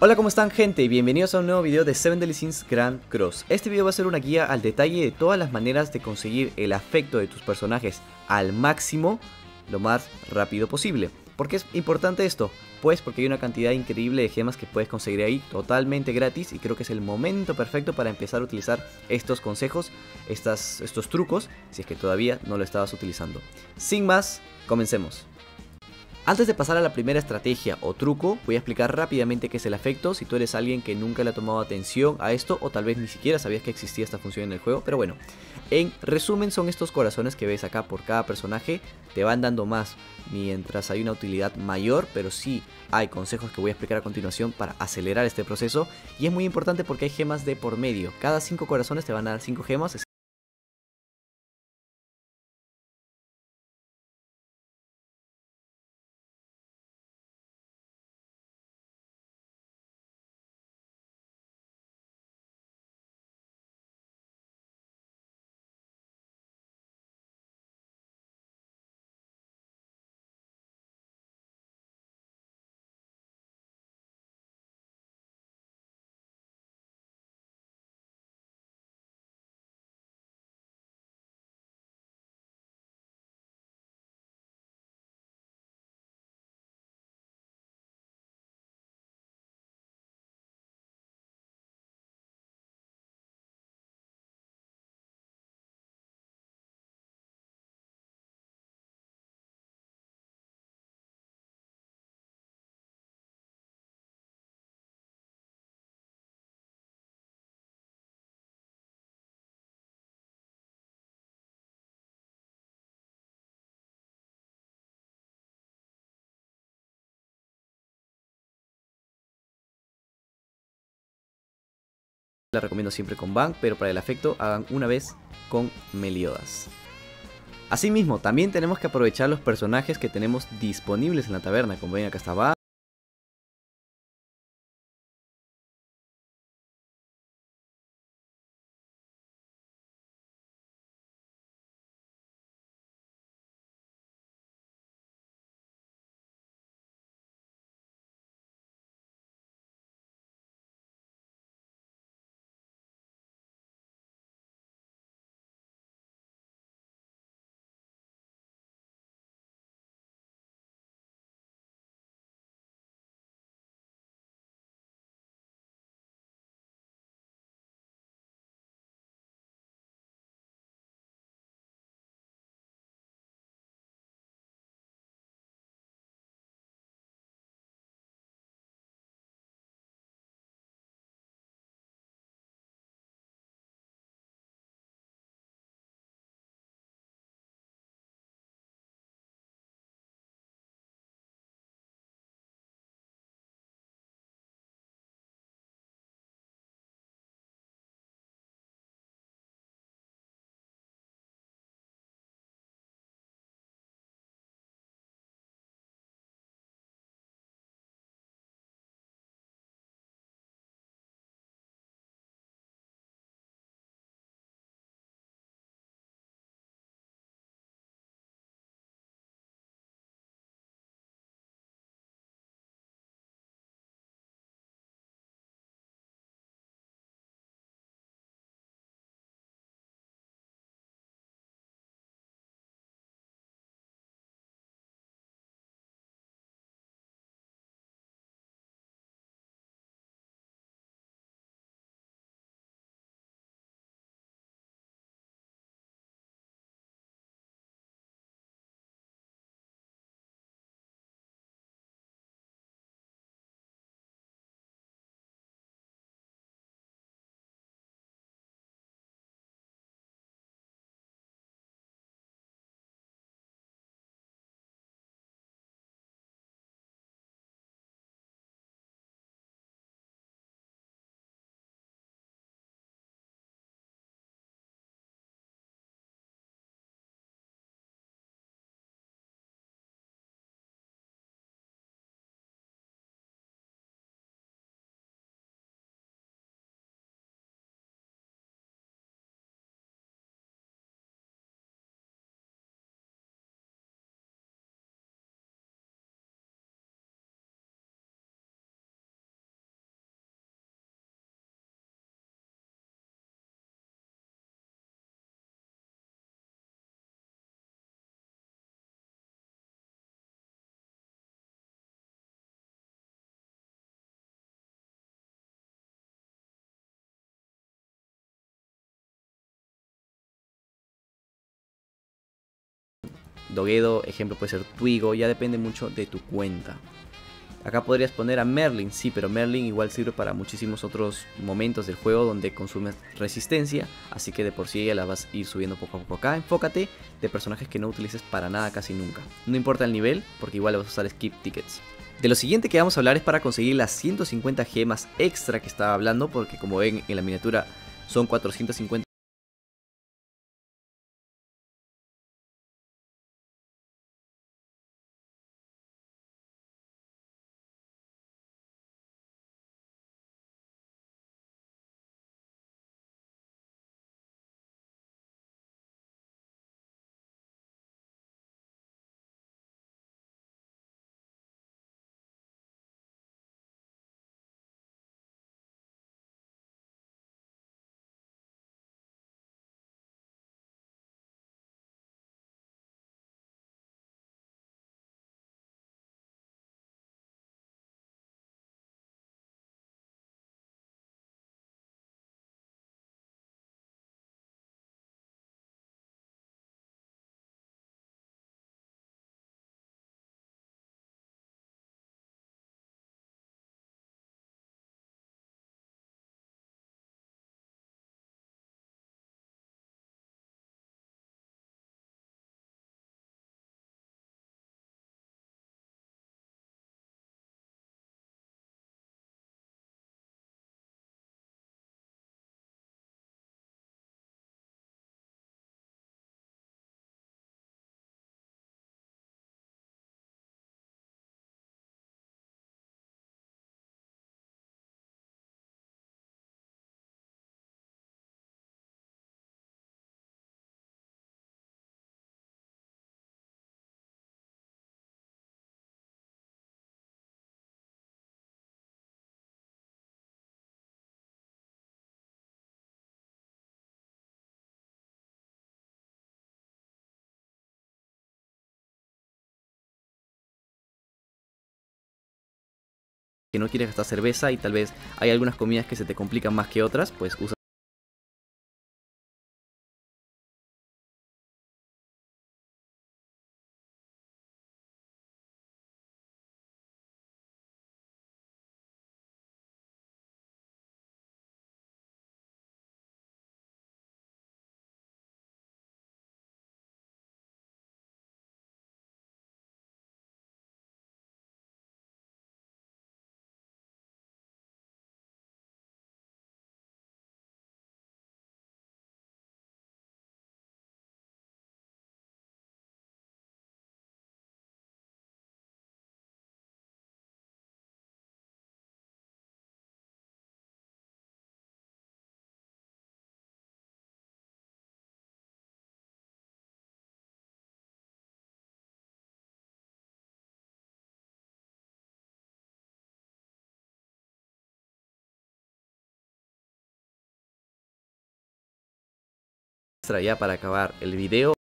Hola, ¿cómo están, gente? Bienvenidos a un nuevo video de 7 Deadly Sins Grand Cross. Este video va a ser una guía al detalle de todas las maneras de conseguir el afecto de tus personajes al máximo lo más rápido posible. ¿Por qué es importante esto? Pues porque hay una cantidad increíble de gemas que puedes conseguir ahí totalmente gratis, y creo que es el momento perfecto para empezar a utilizar estos consejos, estos trucos, si es que todavía no lo estabas utilizando. Sin más, comencemos. Antes de pasar a la primera estrategia o truco, voy a explicar rápidamente qué es el afecto, si tú eres alguien que nunca le ha tomado atención a esto o tal vez ni siquiera sabías que existía esta función en el juego, pero bueno. En resumen, son estos corazones que ves acá por cada personaje, te van dando más mientras hay una utilidad mayor, pero sí hay consejos que voy a explicar a continuación para acelerar este proceso, y es muy importante porque hay gemas de por medio. Cada 5 corazones te van a dar 5 gemas. La recomiendo siempre con Bang, pero para el afecto hagan una vez con Meliodas. Asimismo, también tenemos que aprovechar los personajes que tenemos disponibles en la taberna. Como ven, acá está Bang. Dogedo, ejemplo puede ser Twigo, ya depende mucho de tu cuenta. Acá podrías poner a Merlin, sí, pero Merlin igual sirve para muchísimos otros momentos del juego donde consumes resistencia, así que de por sí ya la vas a ir subiendo poco a poco. Acá enfócate de personajes que no utilices para nada casi nunca. No importa el nivel, porque igual vas a usar skip tickets. De lo siguiente que vamos a hablar es para conseguir las 150 gemas extra que estaba hablando, porque como ven en la miniatura son 450. Que no quieres gastar cerveza y tal vez hay algunas comidas que se te complican más que otras, pues usa. Extra ya para acabar el video.